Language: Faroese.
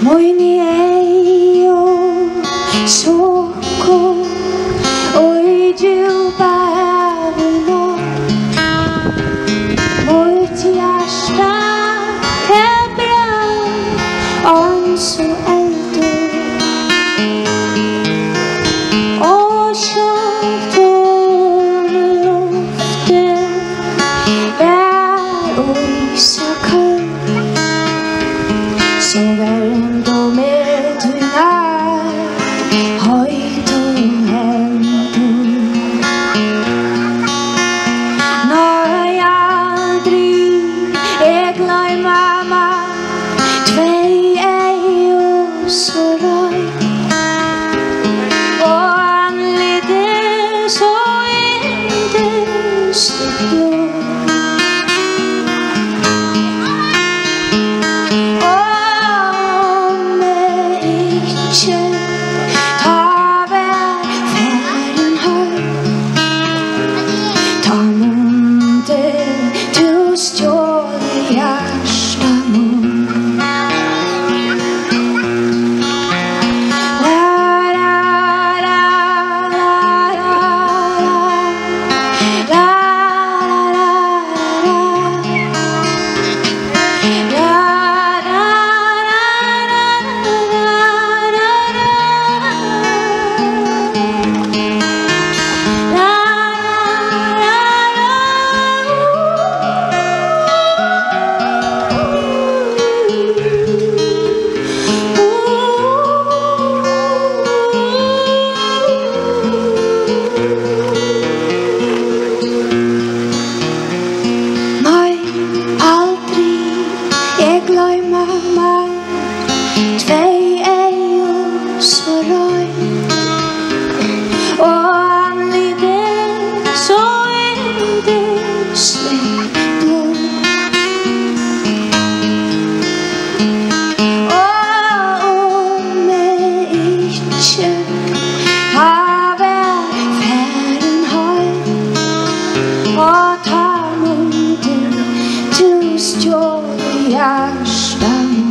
Moini ei oo soko, oi du päivänä. Mitt hjärta är brand, on så äldre. Och kött över luften, bär och isakall. Så värm då med dina höjd och händer. När jag aldrig är glad mamma, tvei är ju så röj. Och anledning så inte slår. Hjarta